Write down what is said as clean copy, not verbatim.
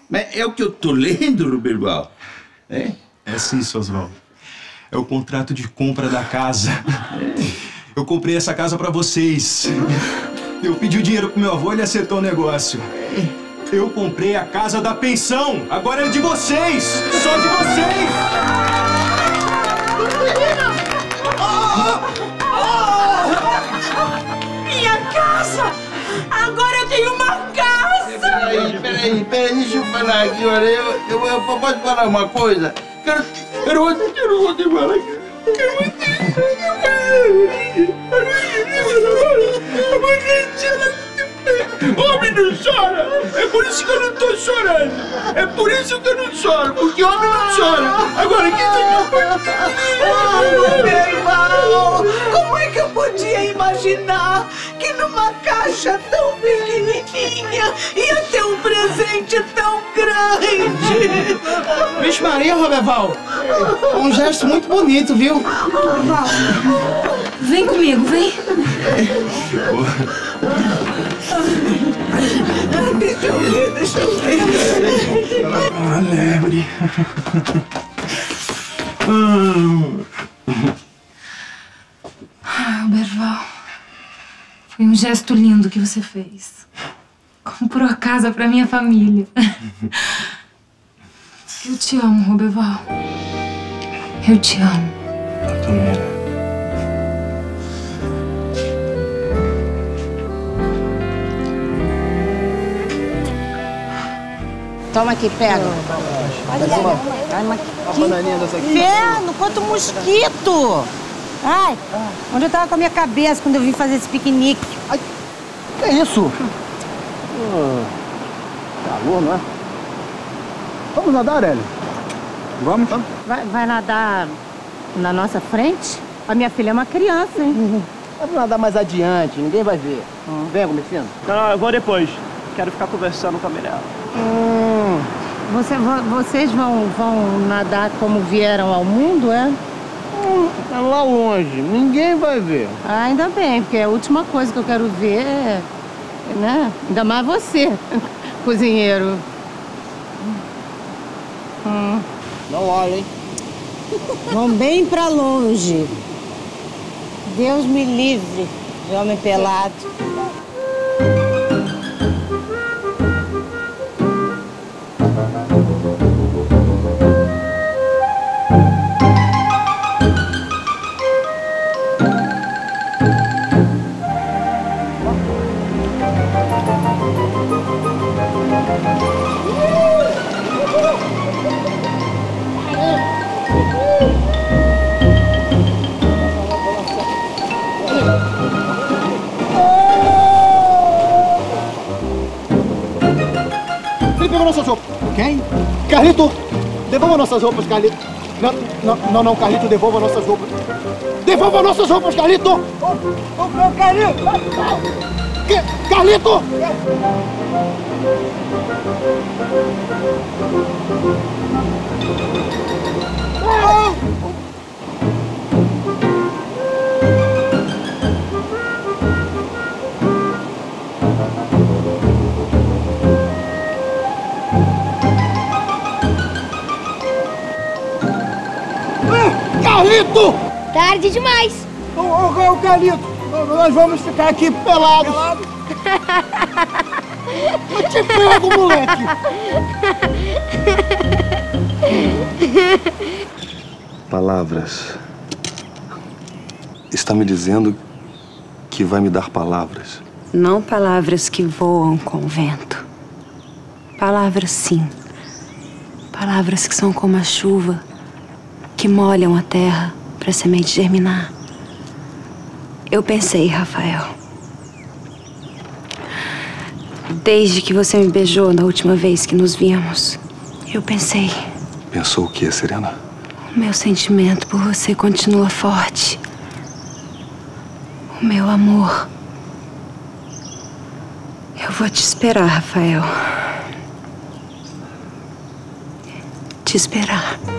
Mas é o que eu tô lendo, Roberval? É? É sim, seu Oswaldo. É o contrato de compra da casa. Eu comprei essa casa pra vocês. Eu pedi o dinheiro pro meu avô e ele acertou o negócio. Eu comprei a casa da pensão. Agora é de vocês. Só de vocês. Minha casa! Agora eu tenho uma casa! Peraí, deixa eu falar aqui, olha. Eu posso falar uma coisa? Eu não vou te falar aqui. Homem não chora! É por isso que eu não tô chorando! É por isso que eu não choro! Porque homem não chora! Agora que Roberval! Como é que eu podia imaginar que numa caixa tão pequenininha ia ter um presente tão grande? Vixe Maria, Roberval! Um gesto muito bonito, viu? Roberval, vem comigo, vem. Deixa eu ver. Ah, lebre. Roberval, foi um gesto lindo que você fez. Comprou a casa pra minha família. Eu te amo, Roberval. Eu te amo. Eu também. Toma aqui, pega. Uma bananinha dessa aqui. Inferno, quanto mosquito! Ai, onde eu tava com a minha cabeça quando eu vim fazer esse piquenique? Ai, que é isso? Calor, não é? Vamos nadar, Hélio? Vamos? Vai nadar na nossa frente? A minha filha é uma criança, hein? Vamos nadar mais adiante, ninguém vai ver. Vem, Gomecino. Não, eu vou depois. Quero ficar conversando com a Mirella. Vocês vão nadar como vieram ao mundo, é? É lá longe, ninguém vai ver. Ah, ainda bem, porque a última coisa que eu quero ver é... né? Ainda mais você, cozinheiro. Não olha, hein? Vão bem pra longe. Deus me livre de homem pelado. Ele pegou nossas roupas. Quem? Carlito! Devolva nossas roupas, Carlito. Não, Carlito, devolva nossas roupas. Devolva nossas roupas, Carlito! Ô, Carlito! Carlito! Carlito! Tarde demais. Ô, Carlito, nós vamos ficar aqui pelados. Eu te pego, moleque. Palavras. Está me dizendo que vai me dar palavras. Não palavras que voam com o vento. Palavras, sim. Palavras que são como a chuva, que molham a terra para a semente germinar. Eu pensei, Rafael. Desde que você me beijou na última vez que nos vimos, eu pensei. Pensou o quê, Serena? O meu sentimento por você continua forte. O meu amor. Eu vou te esperar, Rafael. Te esperar.